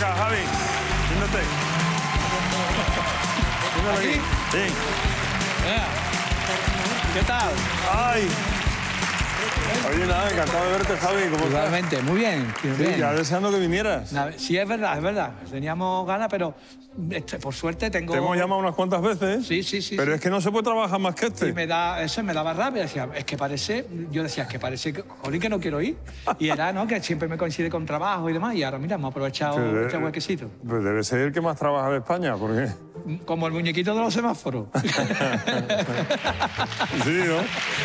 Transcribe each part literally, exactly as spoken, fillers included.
acá, Javi. Siéntate. Siéntate aquí. Sí. ¿Qué tal? Ay. Oye, nada, encantado de verte, Javi. ¿Cómo Igualmente, estás? muy bien. Muy Sí, bien. ya deseando que vinieras. Sí, es verdad, es verdad. Teníamos ganas, pero este, por suerte tengo... Te hemos llamado unas cuantas veces. Sí, sí, sí. Pero sí. es que no se puede trabajar más que este. Y me da, eso me daba rabia. Decía, es que parece... Yo decía, es que parece que, jolín, que no quiero ir. Y era, ¿no? Que siempre me coincide con trabajo y demás. Y ahora, mira, hemos aprovechado Pero, este eh, huequecito. Pues debe ser el que más trabaja de España, ¿por qué? Como el muñequito de los semáforos. Sí, ¿no?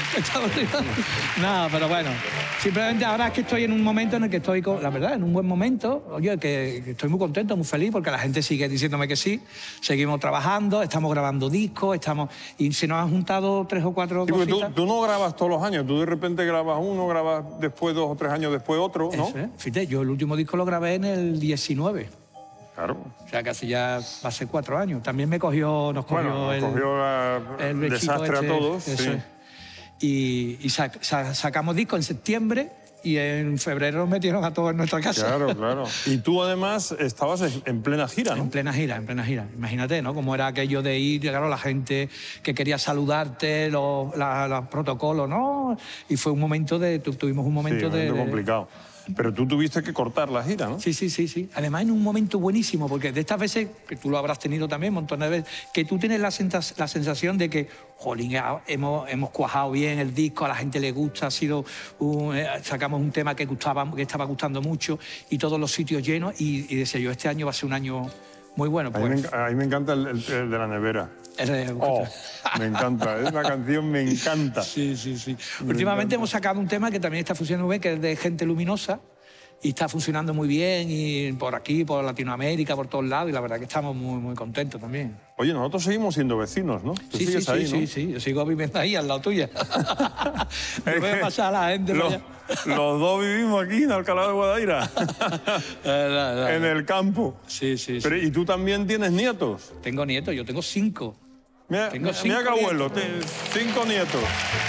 No, pero bueno. Simplemente ahora es que estoy en un momento en el que estoy, con, la verdad, en un buen momento. Oye, que, que estoy muy contento, muy feliz, porque la gente sigue diciéndome que sí. Seguimos trabajando, estamos grabando discos, estamos... Y se nos han juntado tres o cuatro Sí, porque cositas. tú, tú no grabas todos los años, tú de repente grabas uno, grabas después dos o tres años después otro, ¿no? Eso es. Fíjate, yo el último disco lo grabé en el diecinueve. Claro. O sea, casi ya va a ser cuatro años. También me cogió, nos cogió Bueno, nos el, cogió la- el el bichito desastre este, a todos. eso Sí. es. Y, y sac- sa- sacamos disco en septiembre y en febrero nos metieron a todos en nuestra casa. Claro, claro. Y tú además estabas en- en plena gira, ¿no? En plena gira, en plena gira. Imagínate, ¿no? Cómo era aquello de ir, claro, la gente que quería saludarte, los, la- los protocolos, ¿no? Y fue un momento de... tu- Tuvimos un Sí, momento un de... momento de- complicado. Pero tú tuviste que cortar la gira, ¿no? Sí, sí, sí, sí. Además, en un momento buenísimo, porque de estas veces, que tú lo habrás tenido también montones de veces, que tú tienes la, senta- la sensación de que, jolín, ah, hemos, hemos cuajado bien el disco, a la gente le gusta, ha sido un, eh, sacamos un tema que, gustaba, que estaba gustando mucho y todos los sitios llenos. Y, y decía yo, este año va a ser un año muy bueno. A mí, me, Pues, enc- a mí me encanta el, el- el de la nevera. el de- Oh, me encanta. Es una canción, me encanta. Sí, sí, sí. Me Últimamente encanta. hemos sacado un tema que también está funcionando muy bien, que es de Gente Luminosa, y está funcionando muy bien, y por aquí, por Latinoamérica, por todos lados, y la verdad que estamos muy, muy contentos también. Oye, nosotros seguimos siendo vecinos, ¿no? Tú Sí, sí, sigues sí, ahí, sí, ¿no? sí, yo sigo viviendo ahí, al lado tuya. Yo Es voy a que pasar a la gente por los, allá. los dos vivimos aquí en Alcalá de Guadaira, en el campo. Sí, sí, sí. Pero, ¿y tú también tienes nietos? Tengo nietos, yo tengo cinco. Mira, Tengo mira cinco qué abuelo, nietos. te- cinco nietos.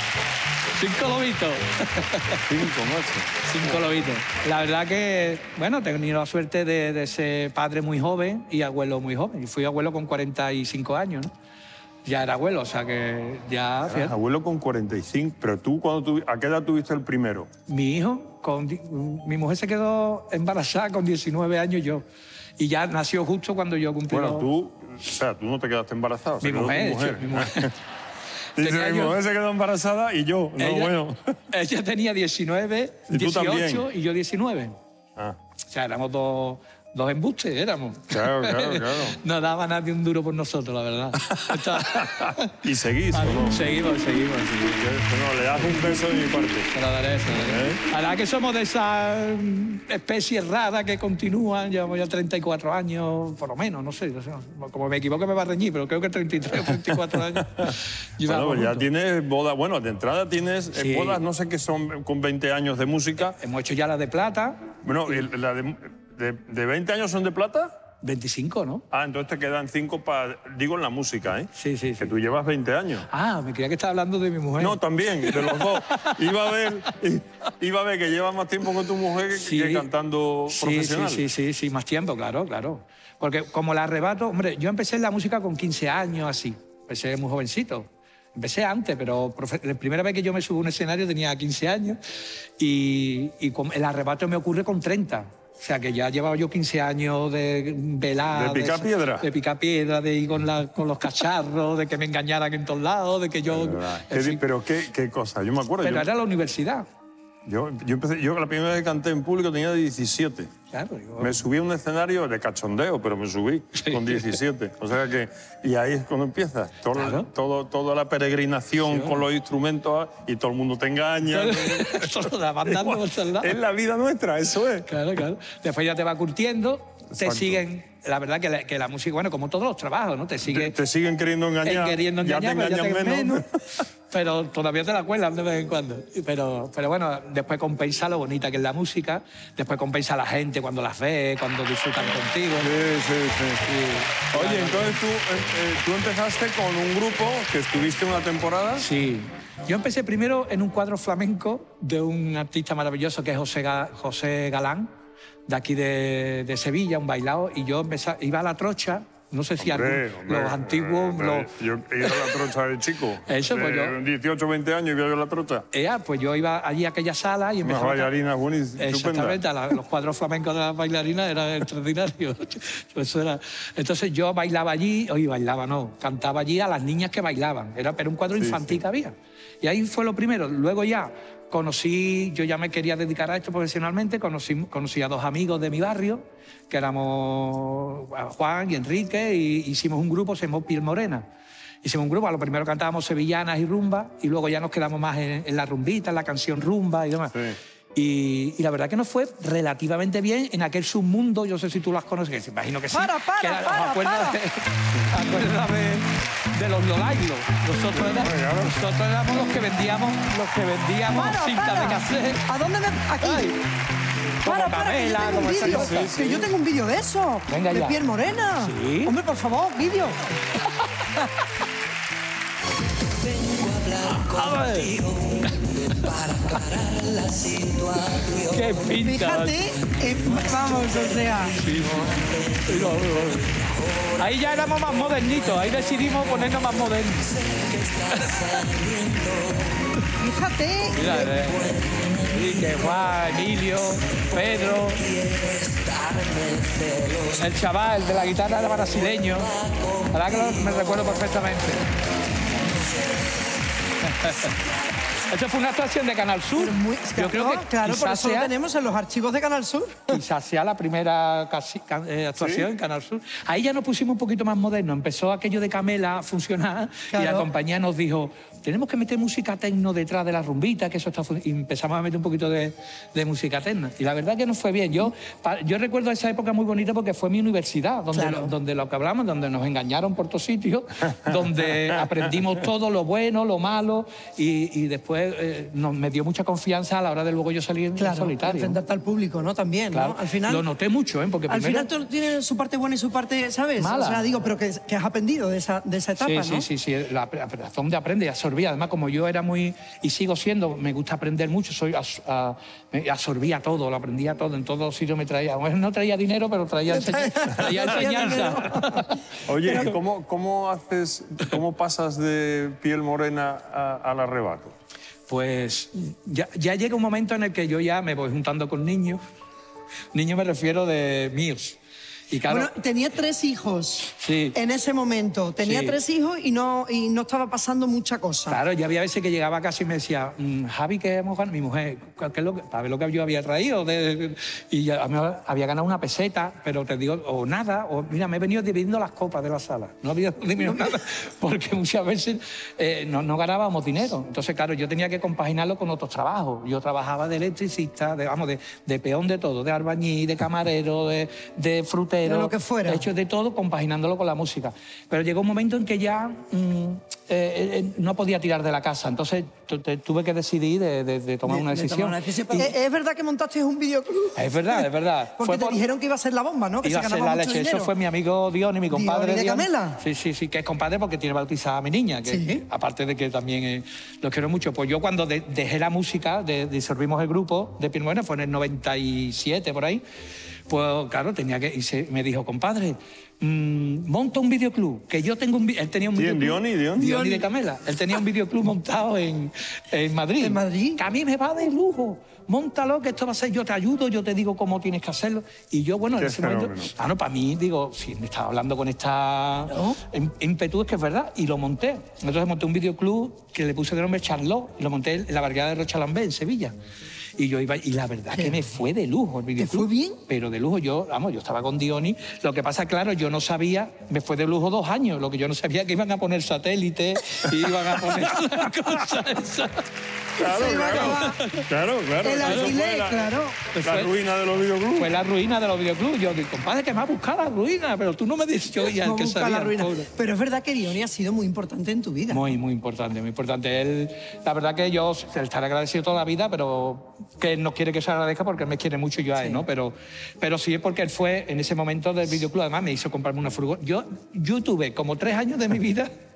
Cinco lobitos. Cinco, macho. Cinco lobitos. La verdad que, bueno, he tenido la suerte de, de ser padre muy joven y abuelo muy joven. Y fui abuelo con cuarenta y cinco años, ¿no? Ya era abuelo, o sea que ya... Eras fíjate. abuelo con cuarenta y cinco, pero tú, cuando tu- ¿a qué edad tuviste el primero? Mi hijo, con, di- mi mujer se quedó embarazada con diecinueve años yo. Y ya nació justo cuando yo cumplí Bueno, los- tú, o sea, tú no te quedaste embarazada. se Mi quedó tu mujer, mujer. sí, mi mujer. Dice, Tenía mi yo- mujer se quedó embarazada y yo. No, ella, bueno. ella tenía diecinueve, Y tú dieciocho también. y yo diecinueve. Ah, O sea, éramos dos, dos embustes, éramos. claro, claro, claro. No daba nadie un duro por nosotros, la verdad. Está- ¿Y seguís o no? Seguimos, seguimos, seguimos. Bueno, le das un beso de mi parte. Se lo daré, se lo daré. ¿Eh? La verdad que somos de esas mm, especies raras que continúan, llevamos ya treinta y cuatro años, por lo menos, no sé, no sé, como me equivoco me va a reñir, pero creo que treinta y tres o treinta y cuatro años. Bueno, llevamos pues ya juntos. tienes bodas. Bueno, de entrada tienes eh, Sí. bodas, no sé qué son, con veinte años de música. Hemos hecho ya la de plata, Bueno, el- la de, de, de veinte años son de plata. veinticinco, ¿no? Ah, entonces te quedan cinco para, digo, en la música, ¿eh? Sí, sí, Que sí. tú llevas veinte años. Ah, me creía que estaba hablando de mi mujer. No, también, de los dos. Iba a ver, iba a ver que llevas más tiempo con tu mujer que, Sí. que cantando Sí, profesional. sí, sí, sí, sí, más tiempo, claro, claro. Porque como la arrebato, hombre, yo empecé en la música con quince años, así. Empecé muy jovencito. Empecé antes, pero profe- la primera vez que yo me subí a un escenario tenía quince años y, y con- el arrebato me ocurre con treinta. O sea, que ya llevaba yo quince años de velar. ¿De picar piedra? De picar piedra, de ir con, la- con los cacharros, de que me engañaran en todos lados, de que yo... ¿Qué en di- fin. pero qué, qué cosa, yo me acuerdo. Pero yo, era la universidad. yo, yo empecé, yo la primera vez que canté en público tenía diecisiete. Claro, yo- Me subí a un escenario de cachondeo, pero me subí con diecisiete. O sea que, y ahí es cuando empiezas. Todo, Claro. todo, toda la peregrinación Sí, con los instrumentos y todo el mundo te engaña. Solo la van dando por todos lados. Es la vida nuestra, eso es. Claro, claro. Después ya te va curtiendo, te Exacto. siguen... La verdad que la, que la música, bueno, como todos los trabajos, ¿no? Te Te, sigue te siguen queriendo engañar. queriendo ya engañar, te pero engañan ya te menos. pero todavía te la cuelan de vez en cuando. Pero, pero bueno, después compensa lo bonita que es la música, después compensa a la gente cuando las ve, cuando disfrutan contigo. Sí, sí, sí. Oye, entonces tú, eh, eh, tú empezaste con un grupo que estuviste una temporada. Sí. Yo empecé primero en un cuadro flamenco de un artista maravilloso que es José, Ga- José Galán, de aquí de, de Sevilla, un bailao, y yo empecé, iba a la trocha. No sé si hombre, algún, hombre, los antiguos... Hombre, los... Yo he ido a la trocha de chico. Eso, pues yo... De dieciocho, veinte años iba yo a la trocha. Ea, pues yo iba allí a aquella sala y empezaba... Unas bailarinas buenísimas. Exactamente, la, los cuadros flamencos de las bailarinas eran extraordinarios. Eso era... Entonces yo bailaba allí, oye, bailaba no, cantaba allí a las niñas que bailaban. Era, era un cuadro sí, infantil sí. que había. Y ahí fue lo primero. Luego ya conocí, yo ya me quería dedicar a esto profesionalmente, conocí, conocí a dos amigos de mi barrio, que éramos Juan y Enrique, y hicimos un grupo, se llamó Piel Morena. Hicimos un grupo, a lo primero cantábamos sevillanas y rumba, y luego ya nos quedamos más en, en la rumbita, en la canción rumba y demás. Sí. Y, y la verdad que nos fue relativamente bien en aquel submundo, yo no sé si tú las conoces, que imagino que sí. Para, para, que era, para, acuérdate, para. Acuérdame de los Lolailos. Nosotros, era, nosotros éramos los que vendíamos, los que vendíamos para, cintas para. de cassette. ¿A dónde me...? Aquí. Ay. Como para, para, Camela, que yo como esa cosa. Sí, sí. Que yo tengo un vídeo de eso. Venga de ya. Piel Morena. Sí. Hombre, por favor, vídeo. A ver. Para aclarar la situación. Qué pinta. Fíjate, eh, vamos, o sea. Sí, ahí ya éramos más modernitos, ahí decidimos ponernos más modernos. Fíjate. Mira, eh, que Juan, Emilio, Pedro, el chaval de la guitarra era brasileño. La verdad que lo, me recuerdo perfectamente. Esto fue una actuación de Canal Sur. Muy, Yo creo que claro, por eso sea, lo tenemos en los archivos de Canal Sur. Quizás sea la primera casi, can, eh, actuación ¿Sí? en Canal Sur. Ahí ya nos pusimos un poquito más modernos. Empezó aquello de Camela a funcionar claro. y la compañía nos dijo, tenemos que meter música tecno detrás de la rumbita, que eso está y empezamos a meter un poquito de, de música tecno. Y la verdad que nos fue bien. Yo, pa, yo recuerdo esa época muy bonita porque fue mi universidad, donde, claro. lo, donde lo que hablamos, donde nos engañaron por todos sitios, donde aprendimos todo lo bueno, lo malo, y, y después eh, nos, me dio mucha confianza a la hora de luego yo salir claro, en solitario. Enfrentarte al público, ¿no? También, claro. ¿no? Al final... Lo noté mucho, ¿eh? Porque al primero... final todo tiene su parte buena y su parte, ¿sabes? Mala. O sea, digo, pero que, que has aprendido de esa, de esa etapa, sí, ¿no? Sí, sí, sí. La, la razón de aprender y absorbir. Además, como yo era muy... Y sigo siendo, me gusta aprender mucho, soy as, a, me absorbía todo, lo aprendía todo, en todos los sitios me traía... No traía dinero, pero traía, enseñ traía enseñanza. Oye, pero... ¿cómo, ¿cómo haces, cómo pasas de Piel Morena a, al arrebato? Pues ya, ya llega un momento en el que yo ya me voy juntando con niños. Niños me refiero de míos. Y claro, bueno, tenía tres hijos sí. en ese momento. Tenía sí. tres hijos y no, y no estaba pasando mucha cosa. Claro, ya había veces que llegaba casi y me decía, mmm, Javi, ¿qué hemos ganado? Mi mujer, ¿qué es lo que, para ver lo que yo había traído. De, de, y ya, había ganado una peseta, pero te digo, o nada, o mira, me he venido dividiendo las copas de la sala. No había dividido nada, porque muchas veces eh, no, no ganábamos dinero. Entonces, claro, yo tenía que compaginarlo con otros trabajos. Yo trabajaba de electricista, de, vamos, de, de peón de todo, de albañil, de camarero, de, de frutero. De lo que fuera. He hecho de todo compaginándolo con la música. Pero llegó un momento en que ya mmm, eh, eh, no podía tirar de la casa. Entonces tuve que decidir de, de, de tomar de, una decisión. De tomar una decisión. Y, ¿Es, ¿Es verdad que montaste un videoclub? Es verdad, es verdad. Porque fue te por... dijeron que iba a ser la bomba, ¿no? Que iba se a ser ganaba la mucho leche. dinero. Eso fue mi amigo Diony, mi compadre. ¿Diony de Camela? Sí, sí, sí, que es compadre porque tiene bautizada a mi niña. Que, ¿Sí? Aparte de que también eh, los quiero mucho. Pues yo cuando de, dejé la música, de, disolvimos el grupo de Piel Morena, fue en el noventa y siete, por ahí. Pues claro, tenía que... Y se, me dijo, compadre, mmm, monta un videoclub, que yo tengo un... Él tenía un ¿Quién? videoclub. ¿Diony? ¿Diony? Diony de Camela. Él tenía un videoclub montado en, en Madrid. ¿En Madrid? Que a mí me va de lujo. Móntalo, que esto va a ser... Yo te ayudo, yo te digo cómo tienes que hacerlo. Y yo, bueno, en ese momento... Ah, no, para mí, digo, si me estaba hablando con esta ¿no? ímpetu, es que es verdad. Y lo monté. Entonces monté un videoclub que le puse de nombre Charlot. Y lo monté en la barriada de Rochalambé, en Sevilla. Y yo iba, y la verdad ¿Qué? que me fue de lujo el videoclub. ¿Te fue bien? Pero de lujo, yo, vamos, yo estaba con Diony. Lo que pasa, claro, yo no sabía, me fue de lujo dos años. Lo que yo no sabía que iban a poner satélites, y iban a poner la cosa esa. Claro, claro, claro, claro. El alquiler, la, claro. La fue, ruina de los videoclubs. Fue la ruina de los videoclubs. Yo digo, compadre, que me va a buscar la ruina, pero tú no me dices yo ya no que sabía. La ruina. Pero es verdad que Diony ha sido muy importante en tu vida. Muy, muy importante, muy importante. Él, la verdad que yo estaré agradecido toda la vida, pero que él no quiere que se agradezca porque él me quiere mucho y yo a él, sí. ¿no? Pero, pero sí es porque él fue en ese momento del videoclub, además me hizo comprarme una furgoneta. Yo, yo tuve como tres años de mi vida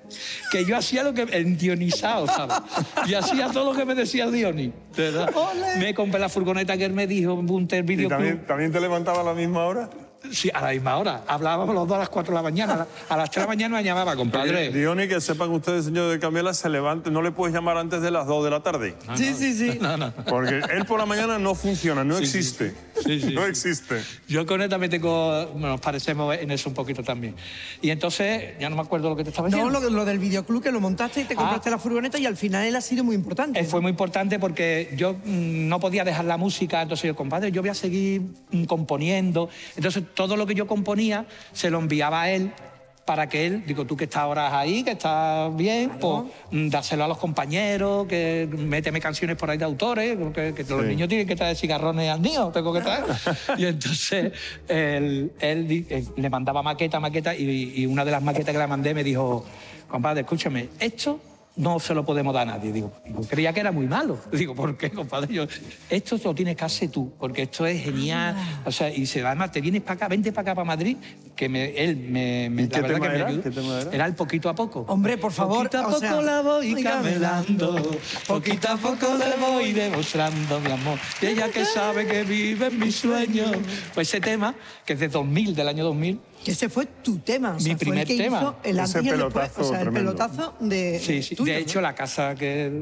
que yo hacía lo que... el dionizado, ¿sabes? Yo hacía todo lo que me decía el Dionis, de verdad. ¡Ole! Me compré la furgoneta que él me dijo, Bunter ¿Y Video Club. también, también te levantaba a la misma hora? Sí, a la misma hora. Hablábamos los dos a las cuatro de la mañana. A, la- a las tres de la mañana me llamaba, compadre. Diony, que sepan ustedes, señor de Camela, se levante, no le puedes llamar antes de las dos de la tarde. Sí, sí, sí. No, no. Porque él por la mañana no funciona, no Sí, existe. sí, sí, no sí. existe. Yo con él también tengo... Nos parecemos en eso un poquito también. Y entonces, ya no me acuerdo lo que te estaba No, diciendo. lo, lo del videoclub que lo montaste y te compraste Ah. la furgoneta y al final él ha sido muy importante. Eh, ¿no? Fue muy importante porque yo mm, no podía dejar la música, entonces yo, compadre, yo voy a seguir mm, componiendo. Entonces todo lo que yo componía se lo enviaba a él para que él, digo, tú que estás ahora ahí, que estás bien, pues mm, dárselo a los compañeros, que méteme canciones por ahí de autores, que, que los niños tienen que traer cigarrones al niño, tengo que traer. Y entonces él, él di- eh, le mandaba maqueta, maqueta, y, y una de las maquetas que le mandé me dijo, compadre, escúchame, esto no se lo podemos dar a nadie. Digo, yo creía que era muy malo. Digo, ¿por qué, compadre? Yo, esto lo tienes que hacer tú, porque esto es genial. O sea, y se, además te vienes para acá, vente para acá, para Madrid, que me, él me, me ¿Y la qué verdad tema que me era? ayudó. ¿Qué tema era? el poquito a poco. Hombre, por favor, Poquito a o poco sea, la voy oiga, camelando, poquito a poco le voy demostrando mi amor. Y ella que sabe que vive en mis sueños. Pues ese tema, que es de dos mil, del año dos mil, Que ese fue tu tema. O sea, Mi fue primer el que tema. hizo el Ese antes y el después. pelotazo O sea, el tremendo. pelotazo de. sí, sí. tuyo, de ¿no? hecho, la casa que...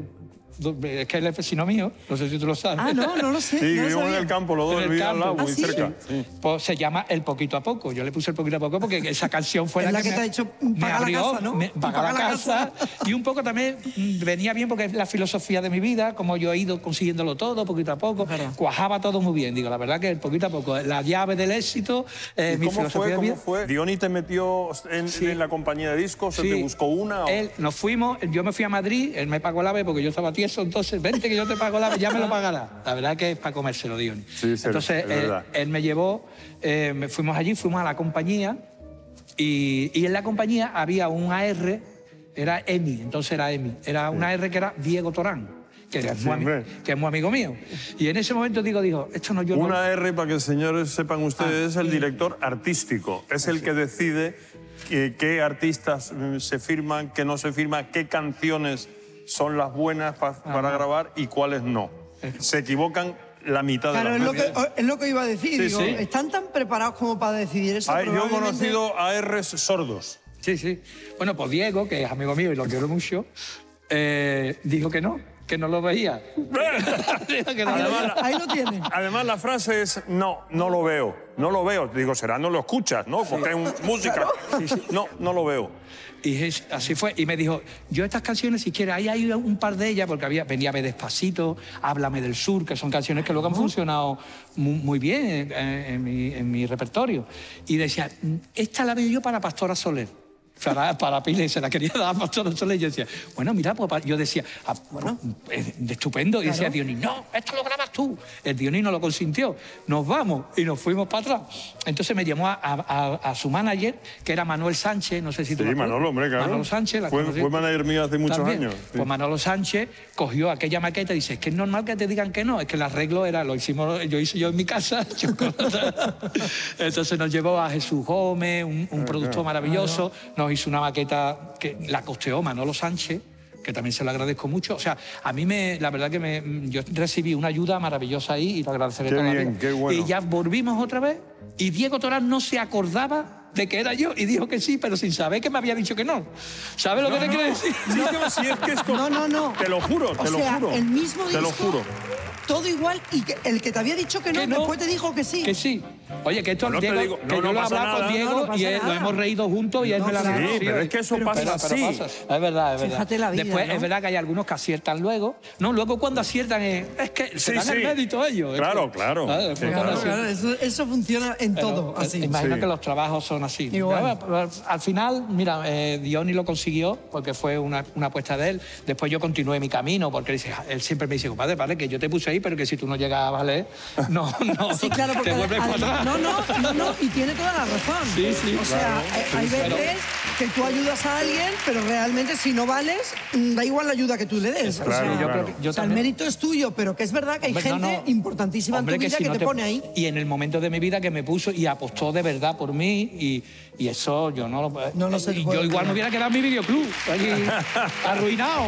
Es que él es vecino mío, no sé si tú lo sabes. Ah, no, no lo sé. Sí, no lo vivimos en sabía. el campo, los dos, En el vivían al lado, campo. muy ¿Ah, sí? cerca. Sí. Pues se llama El Poquito a Poco. Yo le puse El Poquito a Poco porque esa canción fue Es la, la que me- te ha hecho me pagar la abrió, casa, ¿no? me- Y pagar pagar la la casa. Y un poco también mm, venía bien porque es la filosofía de mi vida, como yo he ido consiguiéndolo todo, poquito a poco. Cuajaba todo muy bien. Digo, la verdad que El Poquito a Poco, la llave del éxito, eh, ¿Y mi cómo filosofía fue? de ¿Cómo vida. fue? ¿Diony te metió en, Sí. en la compañía de discos? ¿Se Sí. te buscó una? o- Él, nos fuimos, yo me fui a Madrid, él me pagó el AVE porque yo estaba tieso, entonces, vente que yo te pago el AVE, ya me lo pagará. La verdad que es para comérselo, Diony. Sí, sí, entonces, es él, verdad. él me llevó, eh, me fuimos allí, fuimos a la compañía y, y en la compañía había un A R, era EMI, entonces era EMI, era un A R que era Diego Torán, que, es Sí, muy, ami- hombre. que es muy amigo mío. Y en ese momento digo, digo, esto no yo no- Una R, para que señores sepan ustedes, es el director artístico. Es el que decide qué, qué artistas mm, se firman, qué no se firman, qué canciones son las buenas pa- para grabar y cuáles no. Se equivocan la mitad Claro, de es las lo, que, veces. es lo que iba a decir. Sí, Digo, sí. están tan preparados como para decidir eso. Ay, yo he probablemente- conocido a Rs sordos. Sí, sí. Bueno, pues Diego, que es amigo mío y lo quiero mucho, eh, dijo que no, que no lo veía. Dijo que no Ahí, lo lo- veía. ahí lo tienen. Además, la frase es, no, no lo veo, no lo veo. Digo, será, no lo escuchas, ¿no? Porque es un- música. No, no lo veo. Y es- así fue. Y me dijo, yo estas canciones, si quieres, ahí hay un par de ellas, porque había, venía a ver Despacito, Háblame del Sur, que son canciones que luego han funcionado muy, muy bien en, en mi, en mi repertorio. Y decía, esta la veo yo para Pastora Soler. Para, para Pile, se la quería dar a Pastora Soler. Y yo decía, bueno, mira, pues, pa- yo decía, ah, bueno, es de estupendo. Y decía Dionis, no, esto lo grabas tú. El Dionis no lo consintió. Nos vamos y nos fuimos para atrás. Entonces me llamó a, a- a su manager, que era Manuel Sánchez, no sé si tú Sí, lo acuerdas. Manolo, hombre, claro. Manolo Sánchez. la Fue- conocí. fue manager mío hace muchos También. años, sí. Pues Manolo Sánchez cogió aquella maqueta y dice, es que es normal que te digan que no, es que el arreglo era, lo hicimos, yo hice yo en mi casa. yo con otra. Entonces nos llevó a Jesús Gómez, un, un productor maravilloso, nos hizo una maqueta que la costeó Manolo Sánchez, que también se lo agradezco mucho. O sea, a mí me, la verdad que me, yo recibí una ayuda maravillosa ahí y lo agradeceré Qué toda la bien, vida. qué bueno. Y ya volvimos otra vez y Diego Torán no se acordaba de que era yo y dijo que sí, pero sin saber que me había dicho que no. ¿Sabes lo que te quiero decir? Sí, no, sí, es que esto... No, no, no. Te lo juro, te O lo sea, juro. el mismo Te lo disco, juro. todo igual y que el que te había dicho que no, Que no. después te dijo que sí. Que sí. Oye, que esto No te Diego, digo- que no, yo no lo he pasa hablado nada. con Diego No, no pasa y él, nada. lo hemos reído juntos y él No, me la claro. Sí, reconocido. pero es que eso Pero pasa pasa, así. Pero pasa. Es verdad, es verdad. Fíjate la vida, Después ¿no? es verdad que hay algunos que aciertan luego. No, luego cuando aciertan es, es que se Sí, dan el sí. mérito ellos. Es Claro, que- claro. ¿sabes? Sí, Cuando Claro, aciertan. claro, eso, eso funciona en Pero, todo, eh, así. Imagino Sí. que los trabajos son así. Igual. Pero, pero, al final, mira, eh, Diony lo consiguió porque fue una, una apuesta de él. Después yo continué mi camino porque él, dice, él siempre me dice, compadre, vale, que yo te puse ahí, pero que si tú no llegas a valer, no, no, Sí, claro, porque te vuelves para además- atrás. no, no, no, no, y tiene toda la razón. Sí, sí, O sea, claro. eh, hay Sí, pero- veces que tú ayudas a alguien, pero realmente si no vales, mm, da igual la ayuda que tú le des. Claro, o sea, yo creo que- yo o sea, el también- mérito es tuyo, pero que es verdad que hay Hombre, no, gente no. importantísima Hombre, en tu vida si que, no te pone ahí. Y en el momento de mi vida que me puso y apostó de verdad por mí y, y eso yo no lo... No lo sé, y puedo yo igual creer. me hubiera quedado en mi videoclub, allí arruinado.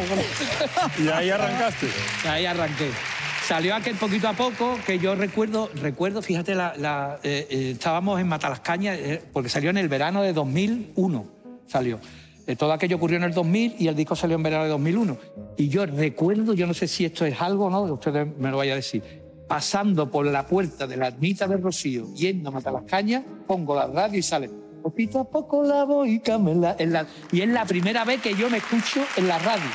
Y ahí arrancaste. Ahí arranqué. Salió aquel poquito a poco que yo recuerdo, recuerdo, fíjate, la, la, eh, eh, estábamos en Matalascaña, eh, porque salió en el verano de dos mil uno, salió. Eh, todo aquello ocurrió en el dos mil y el disco salió en verano de dos mil uno. Y yo recuerdo, yo no sé si esto es algo o no, ustedes me lo vayan a decir, pasando por la puerta de la ermita de Rocío, yendo a Matalascaña, pongo la radio y sale... Poquito a poco la voy camela, en la, y es la primera vez que yo me escucho en la radio.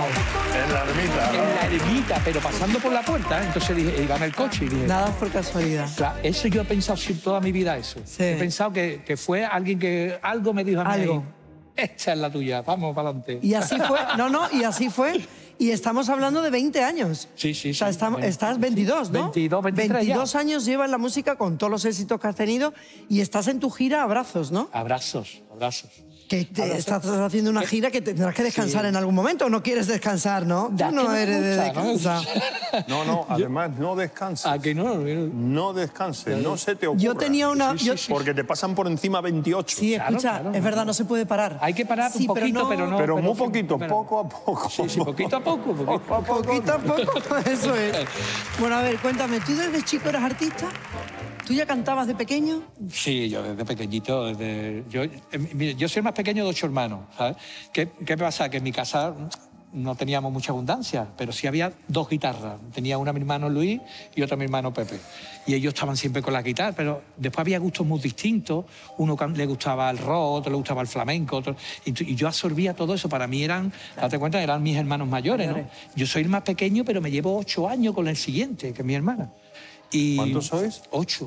En la ermita. En la ermita, pero pasando por la puerta. ¿eh? Entonces dije, iba en el coche y dije... Nada por casualidad. Claro, eso yo he pensado sí, toda mi vida eso. Sí. He pensado que, que fue alguien que algo me dijo a mí. Algo. ahí, esta es la tuya, vamos para adelante. Y así fue, no, no, y así fue. Y estamos hablando de veinte años. Sí, sí, O sea, sí. estamos- veinte, estás veintidós, ¿no? veintidós, veintitrés ya. veintidós años llevas la música con todos los éxitos que has tenido y estás en tu gira Abrazos, ¿no? Abrazos, abrazos. Que te- estás haciendo una gira que tendrás que descansar Sí. en algún momento. ¿O no quieres descansar, no? Ya Tú que no me eres de gusta, ¿no? descansar. No, no, además no descanses. ¿A que no? No descanses, no se te ocurra. Yo tenía una... yo- Porque te pasan por encima veintiocho. Sí, Claro, escucha, claro. es verdad, no se puede parar. Hay que parar Sí, un poquito, pero no... Pero muy sí, poquito, pero- poco a poco. Sí, sí, poquito a poco. poquito. Poco a poco. Poquito a poco, eso es. Bueno, a ver, cuéntame, ¿tú desde chico eras artista? ¿Tú ya cantabas de pequeño? Sí, yo desde pequeñito, desde, yo, eh, mire, yo soy el más pequeño de ocho hermanos, ¿sabes? ¿Qué, qué pasa? Que en mi casa no teníamos mucha abundancia, pero sí había dos guitarras. Tenía una mi hermano Luis y otra mi hermano Pepe. Y ellos estaban siempre con la guitarra, pero después había gustos muy distintos. Uno can- le gustaba el rock, otro le gustaba el flamenco, otro... Y, tu- y yo absorbía todo eso. Para mí eran, date cuenta, eran mis hermanos mayores, ¿no? Yo soy el más pequeño, pero me llevo ocho años con el siguiente, que es mi hermana. Y ¿Cuántos sois? Ocho.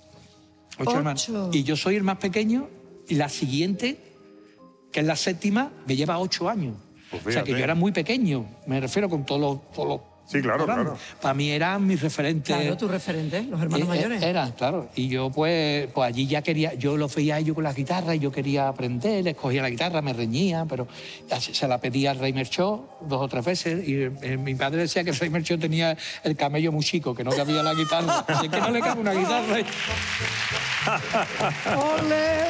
Ocho, Ocho. hermanos. Y yo soy el más pequeño y la siguiente, que es la séptima, me lleva ocho años. Pues o sea, que fíjate. yo era muy pequeño, me refiero con todos los... Todos los Sí, claro, grandes. claro. Para mí eran mis referentes. Claro, tu referente, los hermanos Eh, mayores. eh, Eran, claro. Y yo, pues, pues allí ya quería, yo los veía a ellos con la guitarra y yo quería aprender, les cogía la guitarra, me reñía, pero así se la pedía al Rey Merchó dos o tres veces y eh, mi padre decía que el Rey Merchó tenía el camello muy chico, que no cabía la guitarra. Así es que no le cabe una guitarra. ¡Ole!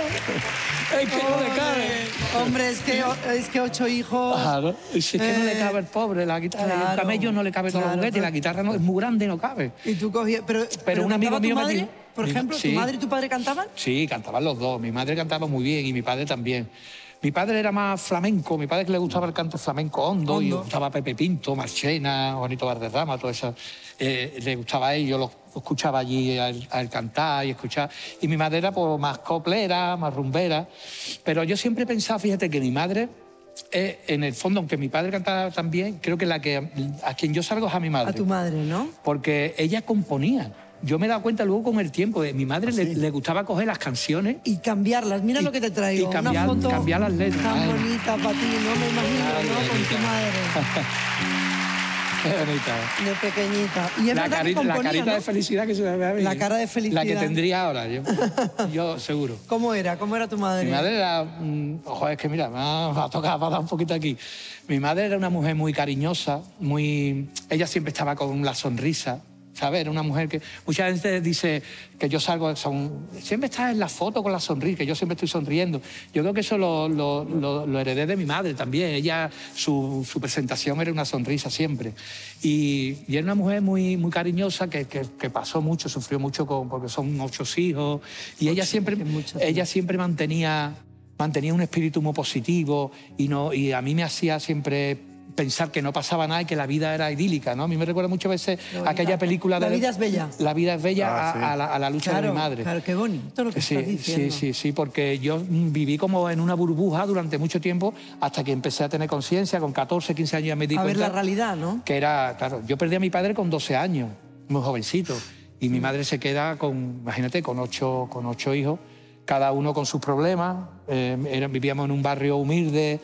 Es que no le cabe. Hombre, es que, es que ocho hijos... Claro, es que no le Eh, cabe el pobre la guitarra. y el claro, camello no le cabe todos los claro, juguetes y pero- la guitarra no, es muy grande, no cabe. Y tú cogías... Pero, pero, un amigo ¿cantaba tu mío me madre? dijo- Por dijo, ejemplo, sí. ¿tu madre y tu padre cantaban? Sí, cantaban los dos. Mi madre cantaba muy bien y mi padre también. Mi padre era más flamenco, mi padre que le gustaba el canto flamenco hondo, y le Hondo. gustaba Pepe Pinto, Marchena, Juanito Valderrama, todo eso. Eh, le gustaba a él, yo lo, lo escuchaba allí al, al cantar y escuchar. Y mi madre era pues, más coplera, más rumbera. Pero yo siempre he pensado, fíjate, que mi madre, eh, en el fondo, aunque mi padre cantaba también, creo que la que a quien yo salgo es a mi madre. A tu madre, ¿no? Porque ella componía. Yo me he dado cuenta luego con el tiempo, de mi madre ¿Ah, le, sí? le gustaba coger las canciones. Y cambiarlas. Mira Y- lo que te traigo. y cambiar- Una foto cambiar las letras. tan Ay. bonita para ti, ¿no? Me imagino, Ay, ¿no? Con tu bonita. madre. Qué bonita. De pequeñita. Y es La, verdad que cari- la componía, carita ¿no? de felicidad que se me ve a mí. La cara de felicidad. La que tendría ahora, yo, yo seguro. ¿Cómo era? ¿Cómo era tu madre? Mi madre era... mm, ojo, es que mira, me ha, me ha tocado para dar un poquito aquí. Mi madre era una mujer muy cariñosa, muy... Ella siempre estaba con la sonrisa, ¿sabes? Era una mujer que... Mucha gente dice que yo salgo... Son, siempre está en la foto con la sonrisa, que yo siempre estoy sonriendo. Yo creo que eso lo, lo, lo, lo heredé de mi madre también. Ella, su, su presentación era una sonrisa siempre. Y, y era una mujer muy, muy cariñosa que, que, que pasó mucho, sufrió mucho con, porque son ocho hijos. Y ella siempre, muchos, ella siempre mantenía, mantenía un espíritu muy positivo y, no, y a mí me hacía siempre pensar que no pasaba nada y que la vida era idílica, ¿no? A mí me recuerda muchas veces bonita. aquella película de... La vida es bella. La vida es bella Ah, a, sí. a la, a la lucha Claro, de mi madre. claro, qué bonito lo que Sí, estás diciendo. sí, sí, sí, porque yo mm, viví como en una burbuja durante mucho tiempo hasta que empecé a tener conciencia, con catorce, quince años ya me di A ver cuenta la realidad, ¿no? que era, claro, yo perdí a mi padre con doce años, muy jovencito, y mi madre se queda con, imagínate, con ocho, con ocho hijos, cada uno con sus problemas, eh, era- vivíamos en un barrio humilde,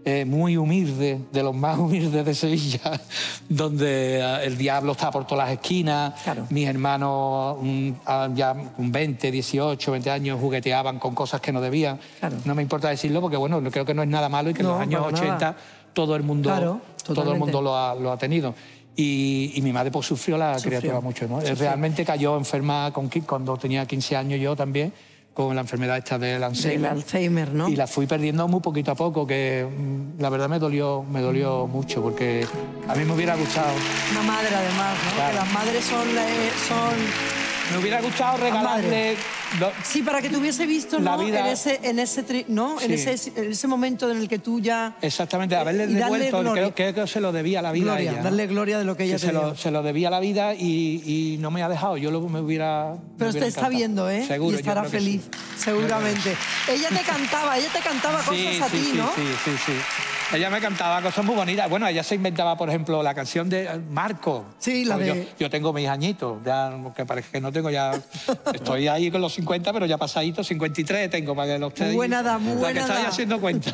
eh, muy humilde, de los más humildes de Sevilla, donde eh, el diablo está por todas las esquinas. Claro. Mis hermanos mm, ya con veinte, dieciocho, veinte años jugueteaban con cosas que no debían. Claro. No me importa decirlo porque, bueno, creo que no es nada malo y que No, en los años para ochenta nada. todo el mundo, Claro, todo el totalmente. mundo lo ha, lo ha tenido. Y, y mi madre pues sufrió la Sufrió. criatura mucho, ¿no? Sufrió. Realmente cayó enferma con, qui- cuando tenía quince años yo también, con la enfermedad esta del Del Alzheimer. Alzheimer, ¿no? Y la fui perdiendo muy poquito a poco, que mm, la verdad me dolió, me dolió mucho, porque a mí me hubiera gustado, Una madre, además, ¿no? Claro. Que las madres son... la- eh, son... me hubiera gustado regalarle... lo- Sí, para que te hubiese visto, La ¿no? vida- En ese, en ese, tri- ¿no? En, Sí. ese, en ese momento en el que tú ya... Exactamente, haberle Y darle devuelto, gloria. creo, creo que se lo debía a la vida Gloria, a ella, ¿no? darle gloria de lo que ella Que te se, dio. lo, se lo debía a la vida y, y no me ha dejado, yo lo, me hubiera... me Pero hubiera te está encantado. viendo, ¿eh? Seguro, y yo estará creo que feliz, sí. seguramente. Ella te cantaba, ella te cantaba cosas Sí, a sí, ti, sí, ¿no? sí, sí, sí. Ella me cantaba cosas muy bonitas. Bueno, ella se inventaba, por ejemplo, la canción de Marco. Sí, la Pues de- Yo, yo tengo mis añitos, ya, que parece que no tengo ya... Estoy ahí con los cincuenta, pero ya pasadito, cincuenta y tres tengo para que los ustedes... Muy buena edad, muy para buena que estáis edad. haciendo cuenta.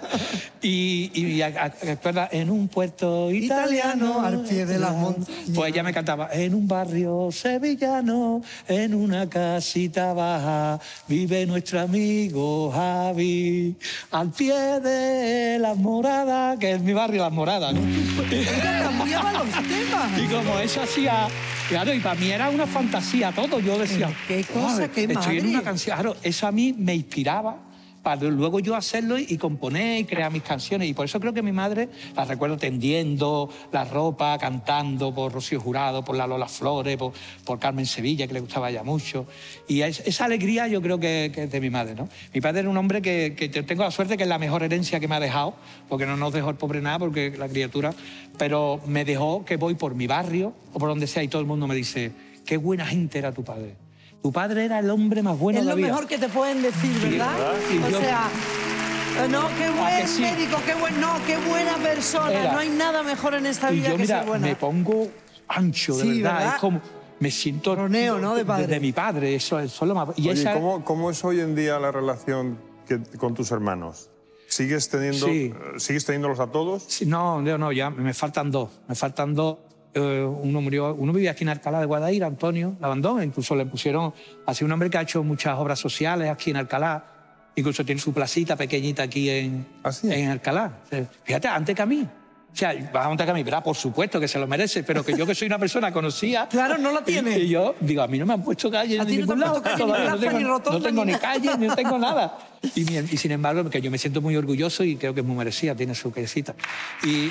y, y a- a- recuerda, en un puerto italiano... Italiano, al pie de las montañas. Pues ella me cantaba, en un barrio sevillano, en una casita baja, vive nuestro amigo Javi, al pie de las moradas, que es mi barrio, Las Moradas, ¿no? Ella cambiaba los temas. Y como eso hacía... Claro, y para mí era una fantasía todo. Yo decía, Qué cosa, "Joder, qué estoy en madre". una canción". Claro, eso a mí me inspiraba para luego yo hacerlo y componer y crear mis canciones. Y por eso creo que mi madre la recuerdo tendiendo la ropa, cantando por Rocío Jurado, por la Lola Flores, por, por Carmen Sevilla, que le gustaba ya mucho. Y es- esa alegría yo creo que, que es de mi madre, ¿no? Mi padre era un hombre que, que yo tengo la suerte que es la mejor herencia que me ha dejado, porque no nos dejó el pobre nada, porque la criatura, pero me dejó que voy por mi barrio o por donde sea y todo el mundo me dice, qué buena gente era tu padre. Tu padre era el hombre más bueno Es de la lo vida. mejor que te pueden decir, ¿verdad? Sí, O yo- sea, eh, no, qué buen ¿A que sí? médico, qué buen, no, qué buena persona. Era. No hay nada mejor en esta Y vida yo, que mira, ser buena. me pongo ancho, de Sí, verdad. ¿verdad? Es como, me siento... Roneo, ¿no? De padre. De mi padre, eso, eso es lo más... Y Oye, esa- ¿cómo, ¿cómo es hoy en día la relación que- con tus hermanos? ¿Sigues, teniendo, Sí. eh, ¿Sigues teniéndolos a todos? Sí, no, no, no, ya me faltan dos. Me faltan dos. Eh, uno murió, uno vivía aquí en Alcalá de Guadaira, Antonio Labandón. Incluso le pusieron así un hombre que ha hecho muchas obras sociales aquí en Alcalá. Incluso tiene su placita pequeñita aquí en, ¿Ah, sí? en Alcalá. Eh, Fíjate, antes que a mí. O sea, vas antes que a mí, verá, por supuesto que se lo merece, pero que yo que soy una persona conocida... Claro, no la tiene. Y, y yo digo, a mí no me han puesto calle A en ti no te ningún han lado. puesto calle, ni todavía, no plaza, tengo, ni rotonda, no tengo ni ni nada. calle, ni no tengo nada. Y, mi- y sin embargo, que yo me siento muy orgulloso y creo que es muy merecida, tiene su quesita. Y...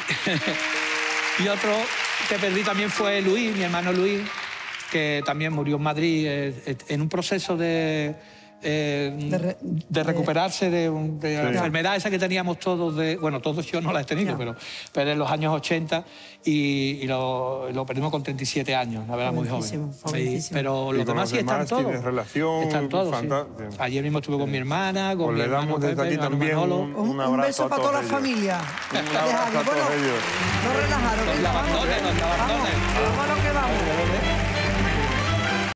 Y otro que perdí también fue Luis, mi hermano Luis, que también murió en Madrid eh, eh, en un proceso de, eh, De re- de recuperarse de, un- de la Sí. enfermedad esa que teníamos todos, de, bueno, todos yo no la he tenido, Ya. pero, pero en los años ochenta y, y lo, lo perdimos con treinta y siete años, la verdad, muy Jovencísimo, joven. jovencísimo. Pero Y los con demás los sí están demás todos. tienes relación Están todos, sí. fantástica. Ayer mismo estuve con mi hermana, con Pues mi le hermano damos desde Pepe, aquí mi hermano también Manolo. un, Un, un un abrazo beso a para todos toda la ellos. familia. Un abrazo a Bueno, todos ellos. no relajaros. Los venga, lavandones, vamos. los lavandones. Vamos a lo que vamos.